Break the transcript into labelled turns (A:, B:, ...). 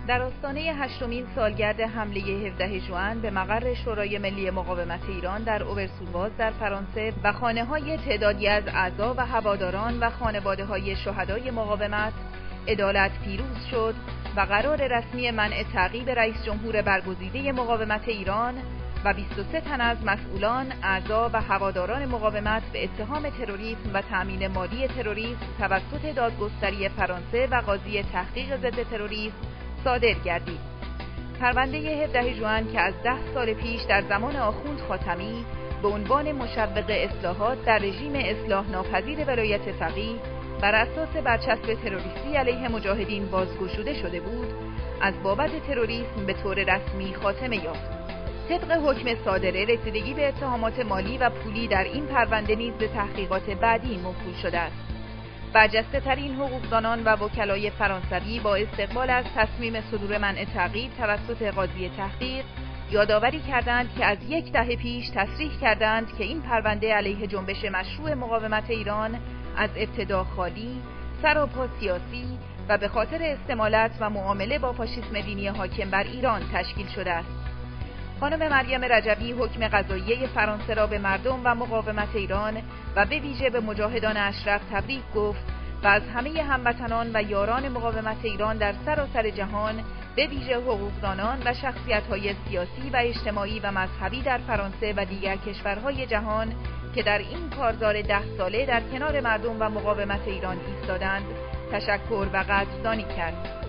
A: در آستانه 8مین سالگرد حمله 17 ژوئن به مقر شورای ملی مقاومت ایران در اوبرسولواز در فرانسه و خانه‌های تعدادی از اعضا و هواداران و خانواده‌های شهدای مقاومت، عدالت پیروز شد و قرار رسمی منع تعقیب رئیس جمهور برگزیده مقاومت ایران و 23 تن از مسئولان، اعضا و هواداران مقاومت به اتهام تروریسم و تأمین مالی تروریسم توسط دادگستری فرانسه و قاضی تحقیق ضد تروریسم صادر گردید. پرونده 17 ژوئن که از 10 سال پیش در زمان آخوند خاتمی به عنوان مشوق اصلاحات در رژیم اصلاح ناپذیر ولایت فقیه بر اساس برچسب تروریستی علیه مجاهدین بازگشوده شده بود، از بابت تروریسم به طور رسمی خاتمه یافت. طبق حکم صادره، رسیدگی به اتهامات مالی و پولی در این پرونده نیز به تحقیقات بعدی موکول شده است. برجسته ترین حقوقدانان و وکلای فرانسوی با استقبال از تصمیم صدور منع تعقیب توسط قاضی تحقیق یادآوری کردند که از 10 دهه پیش تصریح کردند که این پرونده علیه جنبش مشروع مقاومت ایران از ابتدا خالی، سراپا سیاسی و به خاطر استمالت و معامله با فاشیسم دینی حاکم بر ایران تشکیل شده است. خانم مریم رجبی حکم قضاییه فرانسه را به مردم و مقاومت ایران و به ویژه به مجاهدان اشرف تبریک گفت و از همه هموطنان و یاران مقاومت ایران در سراسر جهان، به ویژه حقوقدانان و شخصیت‌های سیاسی و اجتماعی و مذهبی در فرانسه و دیگر کشورهای جهان که در این کارزار 10 ساله در کنار مردم و مقاومت ایران ایستادند، تشکر و قدردانی کرد.